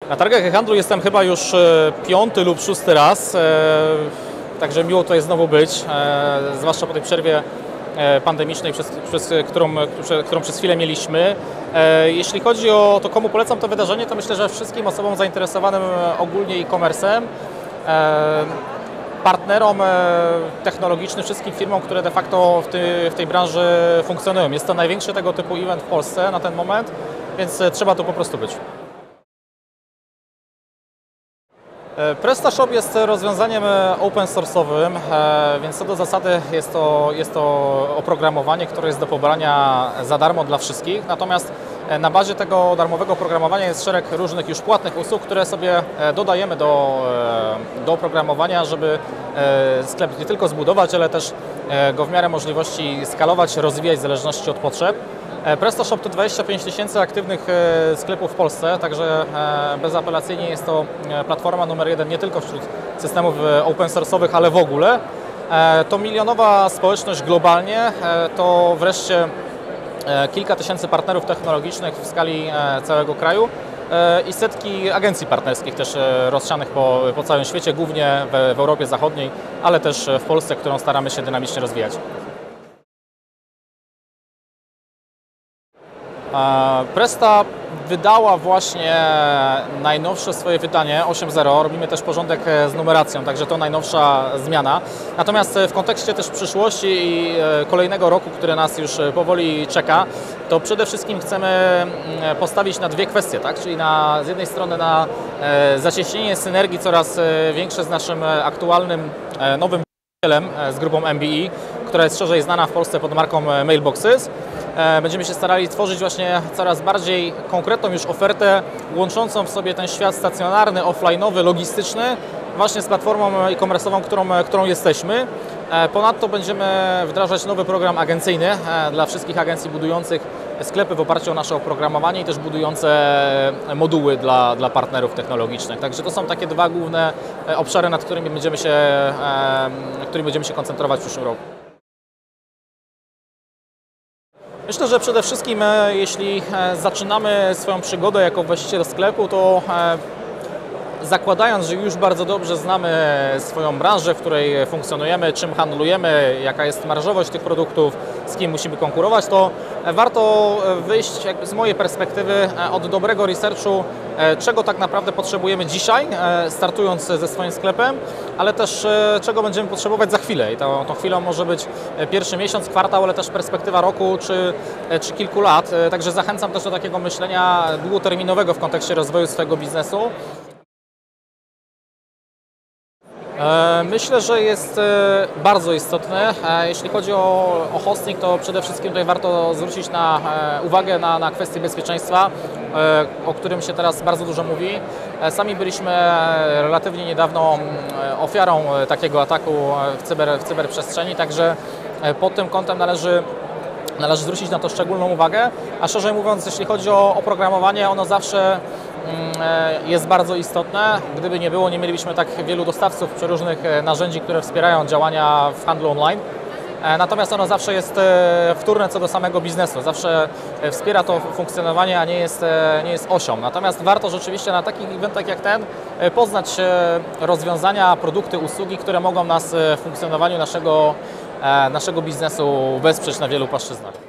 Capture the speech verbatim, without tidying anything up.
Na targach e-handlu jestem chyba już piąty lub szósty raz, także miło tutaj znowu być, zwłaszcza po tej przerwie pandemicznej, przez, przez którą, którą przez chwilę mieliśmy. Jeśli chodzi o to, komu polecam to wydarzenie, to myślę, że wszystkim osobom zainteresowanym ogólnie e-commerce'em, partnerom technologicznym, wszystkim firmom, które de facto w, ty, w tej branży funkcjonują. Jest to największy tego typu event w Polsce na ten moment, więc trzeba tu po prostu być. PrestaShop jest rozwiązaniem open source'owym, więc co do zasady jest to, jest to oprogramowanie, które jest do pobrania za darmo dla wszystkich. Natomiast na bazie tego darmowego oprogramowania jest szereg różnych już płatnych usług, które sobie dodajemy do, do oprogramowania, żeby sklep nie tylko zbudować, ale też go w miarę możliwości skalować, rozwijać w zależności od potrzeb. PrestaShop to dwadzieścia pięć tysięcy aktywnych sklepów w Polsce, także bezapelacyjnie jest to platforma numer jeden nie tylko wśród systemów open source'owych, ale w ogóle. To milionowa społeczność globalnie, to wreszcie kilka tysięcy partnerów technologicznych w skali całego kraju i setki agencji partnerskich też rozsianych po, po całym świecie, głównie w, w Europie Zachodniej, ale też w Polsce, którą staramy się dynamicznie rozwijać. Presta wydała właśnie najnowsze swoje wydanie osiem zero. Robimy też porządek z numeracją, także to najnowsza zmiana. Natomiast w kontekście też przyszłości i kolejnego roku, który nas już powoli czeka, to przede wszystkim chcemy postawić na dwie kwestie, tak? Czyli na, z jednej strony na zacieśnienie synergii coraz większe z naszym aktualnym nowym właścicielem, z grupą M B E, która jest szerzej znana w Polsce pod marką Mailboxes. Będziemy się starali tworzyć właśnie coraz bardziej konkretną już ofertę, łączącą w sobie ten świat stacjonarny, offline'owy, logistyczny, właśnie z platformą e-commerce'ową, którą, którą jesteśmy. Ponadto będziemy wdrażać nowy program agencyjny dla wszystkich agencji budujących sklepy w oparciu o nasze oprogramowanie i też budujące moduły dla, dla partnerów technologicznych. Także to są takie dwa główne obszary, nad którymi będziemy się, którymi będziemy się koncentrować w przyszłym roku. Myślę, że przede wszystkim jeśli zaczynamy swoją przygodę jako właściciel sklepu, to zakładając, że już bardzo dobrze znamy swoją branżę, w której funkcjonujemy, czym handlujemy, jaka jest marżowość tych produktów, z kim musimy konkurować, to warto wyjść jakby z mojej perspektywy od dobrego researchu, czego tak naprawdę potrzebujemy dzisiaj, startując ze swoim sklepem, ale też czego będziemy potrzebować za chwilę. I tą, tą chwilą może być pierwszy miesiąc, kwartał, ale też perspektywa roku czy, czy kilku lat. Także zachęcam też do takiego myślenia długoterminowego w kontekście rozwoju swojego biznesu. Myślę, że jest bardzo istotne. Jeśli chodzi o, o hosting, to przede wszystkim tutaj warto zwrócić na, uwagę na, na kwestię bezpieczeństwa, o którym się teraz bardzo dużo mówi. Sami byliśmy relatywnie niedawno ofiarą takiego ataku w, cyber, w cyberprzestrzeni, także pod tym kątem należy Należy zwrócić na to szczególną uwagę, a szerzej mówiąc, jeśli chodzi o oprogramowanie, ono zawsze jest bardzo istotne. Gdyby nie było, nie mielibyśmy tak wielu dostawców przeróżnych narzędzi, które wspierają działania w handlu online. Natomiast ono zawsze jest wtórne co do samego biznesu, zawsze wspiera to funkcjonowanie, a nie jest, nie jest osią. Natomiast warto rzeczywiście na takich eventach jak ten poznać rozwiązania, produkty, usługi, które mogą nas w funkcjonowaniu naszego, naszego biznesu wesprzeć na wielu płaszczyznach.